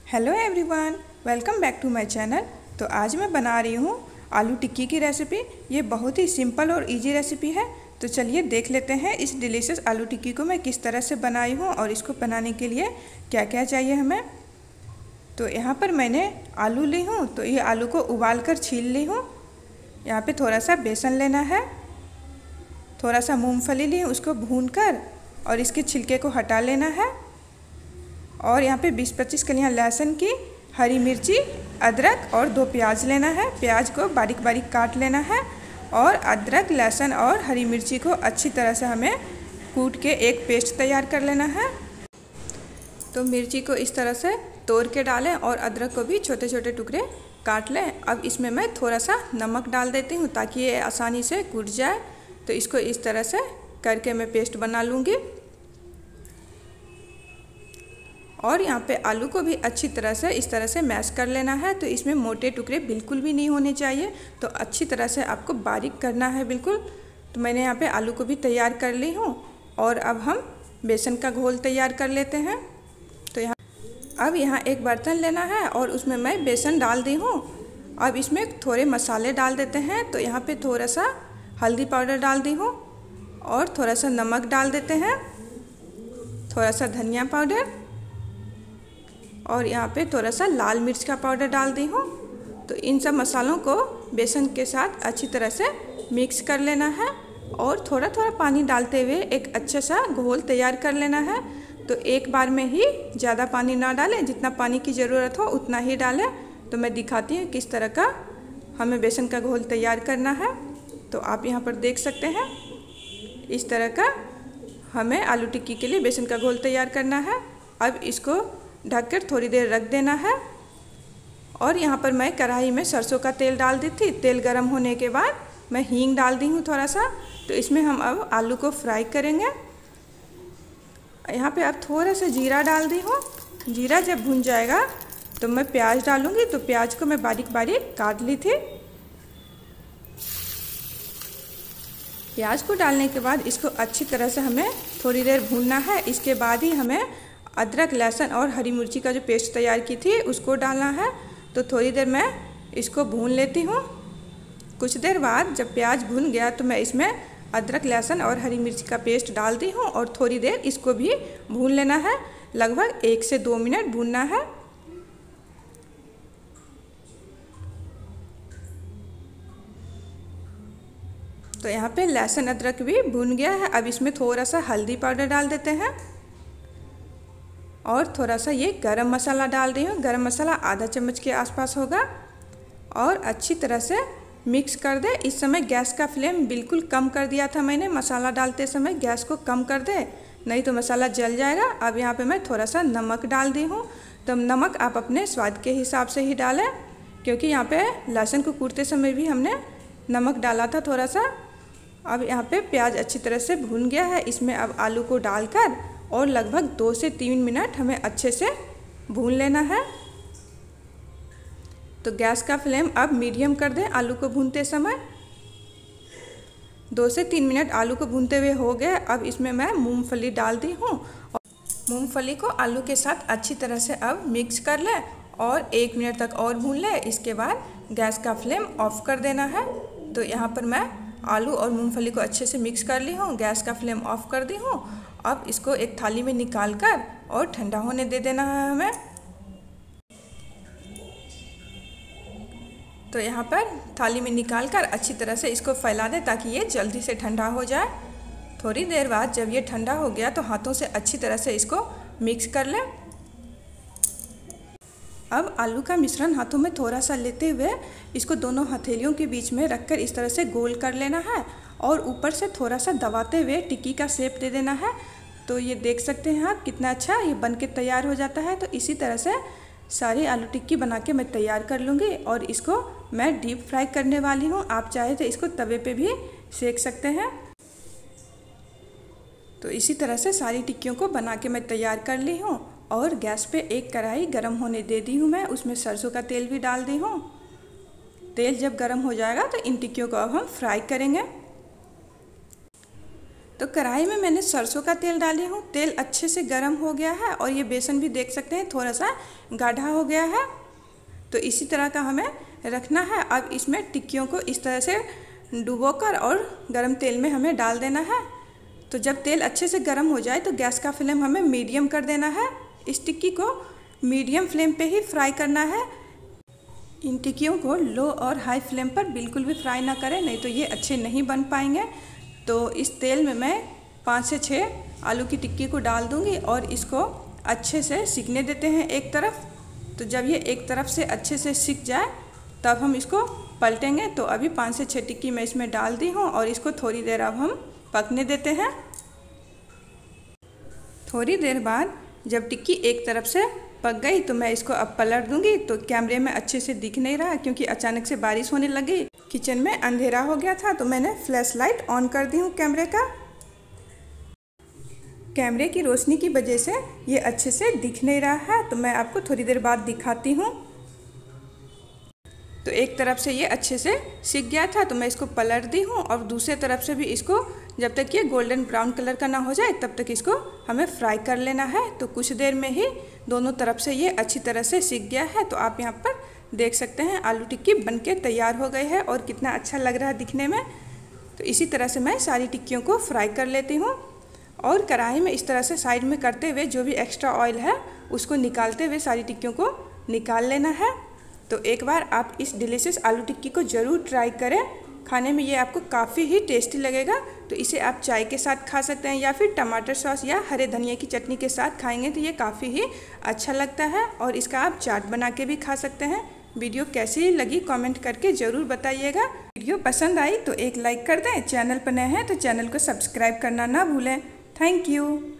Hello everyone, welcome back to my channel. तो आज मैं बना रही हूँ आलू टिक्की की रेसिपी। ये बहुत ही सिंपल और इजी रेसिपी है। तो चलिए देख लेते हैं इस डिलीशियस आलू टिक्की को मैं किस तरह से बनाई हूँ और इसको बनाने के लिए क्या क्या चाहिए हमें। तो यहाँ पर मैंने आलू ली हूँ, तो ये आलू को उबाल कर छील ली हूँ। यहाँ पर थोड़ा सा बेसन लेना है, थोड़ा सा मूँगफली ली हूँ, उसको भून कर और इसके छिलके को हटा लेना है। और यहाँ पे 20-25 कलियाँ लहसुन की, हरी मिर्ची, अदरक और 2 प्याज लेना है। प्याज को बारीक बारीक काट लेना है और अदरक, लहसुन और हरी मिर्ची को अच्छी तरह से हमें कूट के एक पेस्ट तैयार कर लेना है। तो मिर्ची को इस तरह से तोड़ के डालें और अदरक को भी छोटे छोटे टुकड़े काट लें। अब इसमें मैं थोड़ा सा नमक डाल देती हूँ ताकि ये आसानी से कूट जाए। तो इसको इस तरह से करके मैं पेस्ट बना लूँगी। और यहाँ पे आलू को भी अच्छी तरह से इस तरह से मैश कर लेना है। तो इसमें मोटे टुकड़े बिल्कुल भी नहीं होने चाहिए, तो अच्छी तरह से आपको बारीक करना है बिल्कुल। तो मैंने यहाँ पे आलू को भी तैयार कर ली हूँ। और अब हम बेसन का घोल तैयार कर लेते हैं। तो अब यहाँ एक बर्तन लेना है और उसमें मैं बेसन डाल दी हूँ। अब इसमें थोड़े मसाले डाल देते हैं। तो यहाँ पर थोड़ा सा हल्दी पाउडर डाल दी हूँ और थोड़ा सा नमक डाल देते हैं, थोड़ा सा धनिया पाउडर और यहाँ पे थोड़ा सा लाल मिर्च का पाउडर डाल दी हूँ। तो इन सब मसालों को बेसन के साथ अच्छी तरह से मिक्स कर लेना है और थोड़ा थोड़ा पानी डालते हुए एक अच्छा सा घोल तैयार कर लेना है। तो एक बार में ही ज़्यादा पानी ना डालें, जितना पानी की ज़रूरत हो उतना ही डालें। तो मैं दिखाती हूँ किस तरह का हमें बेसन का घोल तैयार करना है। तो आप यहाँ पर देख सकते हैं इस तरह का हमें आलू टिक्की के लिए बेसन का घोल तैयार करना है। अब इसको ढककर थोड़ी देर रख देना है। और यहाँ पर मैं कढ़ाई में सरसों का तेल डाल दी थी। तेल गर्म होने के बाद मैं हींग डाल दी हूँ थोड़ा सा। तो इसमें हम अब आलू को फ्राई करेंगे। यहाँ पे अब थोड़ा सा जीरा डाल दी हूँ। जीरा जब भुन जाएगा तो मैं प्याज डालूँगी। तो प्याज को मैं बारीक बारीक काट ली थी। प्याज को डालने के बाद इसको अच्छी तरह से हमें थोड़ी देर भूनना है। इसके बाद ही हमें अदरक, लहसुन और हरी मिर्ची का जो पेस्ट तैयार की थी उसको डालना है। तो थोड़ी देर मैं इसको भून लेती हूँ। कुछ देर बाद जब प्याज भून गया तो मैं इसमें अदरक, लहसुन और हरी मिर्ची का पेस्ट डाल दी हूँ और थोड़ी देर इसको भी भून लेना है। लगभग 1 से 2 मिनट भूनना है। तो यहाँ पे लहसुन, अदरक भी भून गया है। अब इसमें थोड़ा सा हल्दी पाउडर डाल देते हैं और थोड़ा सा ये गरम मसाला डाल रही हूँ। गरम मसाला आधा चम्मच के आसपास होगा। और अच्छी तरह से मिक्स कर दे। इस समय गैस का फ्लेम बिल्कुल कम कर दिया था मैंने। मसाला डालते समय गैस को कम कर दे, नहीं तो मसाला जल जाएगा। अब यहाँ पे मैं थोड़ा सा नमक डाल दी हूँ। तो नमक आप अपने स्वाद के हिसाब से ही डालें, क्योंकि यहाँ पे लहसुन को कूटते समय भी हमने नमक डाला था थोड़ा सा। अब यहाँ पे प्याज अच्छी तरह से भून गया है। इसमें अब आलू को डालकर और लगभग 2 से 3 मिनट हमें अच्छे से भून लेना है। तो गैस का फ्लेम अब मीडियम कर दें आलू को भूनते समय। 2 से 3 मिनट आलू को भूनते हुए हो गए। अब इसमें मैं मूंगफली डाल दी हूँ और मूंगफली को आलू के साथ अच्छी तरह से अब मिक्स कर लें और 1 मिनट तक और भून लें। इसके बाद गैस का फ्लेम ऑफ कर देना है। तो यहाँ पर मैं आलू और मूंगफली को अच्छे से मिक्स कर ली हूँ, गैस का फ्लेम ऑफ कर दी हूँ। अब इसको एक थाली में निकाल कर और ठंडा होने दे देना है हमें। तो यहाँ पर थाली में निकाल कर अच्छी तरह से इसको फैला दें ताकि ये जल्दी से ठंडा हो जाए। थोड़ी देर बाद जब ये ठंडा हो गया तो हाथों से अच्छी तरह से इसको मिक्स कर लें। अब आलू का मिश्रण हाथों में थोड़ा सा लेते हुए इसको दोनों हथेलियों के बीच में रखकर इस तरह से गोल कर लेना है और ऊपर से थोड़ा सा दबाते हुए टिक्की का शेप दे देना है। तो ये देख सकते हैं आप कितना अच्छा ये बन के तैयार हो जाता है। तो इसी तरह से सारी आलू टिक्की बना के मैं तैयार कर लूँगी और इसको मैं डीप फ्राई करने वाली हूँ। आप चाहे तो इसको तवे पे भी सेक सकते हैं। तो इसी तरह से सारी टिक्कियों को बना के मैं तैयार कर ली हूँ और गैस पे एक कढ़ाई गरम होने दे दी हूँ मैं। उसमें सरसों का तेल भी डाल दी हूँ। तेल जब गरम हो जाएगा तो इन टिक्कियों को अब हम फ्राई करेंगे। तो कढ़ाई में मैंने सरसों का तेल डाली हूँ। तेल अच्छे से गर्म हो गया है और ये बेसन भी देख सकते हैं थोड़ा सा गाढ़ा हो गया है। तो इसी तरह का हमें रखना है। अब इसमें टिक्कियों को इस तरह से डुबोकर और गरम तेल में हमें डाल देना है। तो जब तेल अच्छे से गर्म हो जाए तो गैस का फ्लेम हमें मीडियम कर देना है। इस टिक्की को मीडियम फ्लेम पे ही फ्राई करना है। इन टिक्कियों को लो और हाई फ्लेम पर बिल्कुल भी फ्राई ना करें, नहीं तो ये अच्छे नहीं बन पाएंगे। तो इस तेल में मैं 5 से 6 आलू की टिक्की को डाल दूंगी और इसको अच्छे से सिकने देते हैं एक तरफ। तो जब ये एक तरफ से अच्छे से सिक जाए तब हम इसको पलटेंगे। तो अभी 5 से 6 टिक्की मैं इसमें डाल दी हूँ और इसको थोड़ी देर अब हम पकने देते हैं। थोड़ी देर बाद जब टिक्की एक तरफ से पक गई तो मैं इसको अब पलट दूंगी। तो कैमरे में अच्छे से दिख नहीं रहा क्योंकि अचानक से बारिश होने लगी, किचन में अंधेरा हो गया था। तो मैंने फ्लैश लाइट ऑन कर दी हूँ कैमरे का। कैमरे की रोशनी की वजह से ये अच्छे से दिख नहीं रहा है, तो मैं आपको थोड़ी देर बाद दिखाती हूँ। तो एक तरफ से ये अच्छे से सिक गया था तो मैं इसको पलट दी हूँ और दूसरे तरफ से भी इसको जब तक ये गोल्डन ब्राउन कलर का ना हो जाए तब तक इसको हमें फ्राई कर लेना है। तो कुछ देर में ही दोनों तरफ से ये अच्छी तरह से सिक गया है। तो आप यहाँ पर देख सकते हैं आलू टिक्की बनके तैयार हो गई है और कितना अच्छा लग रहा है दिखने में। तो इसी तरह से मैं सारी टिक्कियों को फ्राई कर लेती हूँ और कढ़ाई में इस तरह से साइड में करते हुए जो भी एक्स्ट्रा ऑयल है उसको निकालते हुए सारी टिक्कियों को निकाल लेना है। तो एक बार आप इस डिलीशियस आलू टिक्की को ज़रूर ट्राई करें। खाने में ये आपको काफ़ी ही टेस्टी लगेगा। तो इसे आप चाय के साथ खा सकते हैं या फिर टमाटर सॉस या हरे धनिया की चटनी के साथ खाएंगे तो ये काफ़ी ही अच्छा लगता है। और इसका आप चाट बना के भी खा सकते हैं। वीडियो कैसी लगी कमेंट करके ज़रूर बताइएगा। वीडियो पसंद आई तो एक लाइक कर दें। चैनल पर नए हैं तो चैनल को सब्सक्राइब करना ना भूलें। Thank you.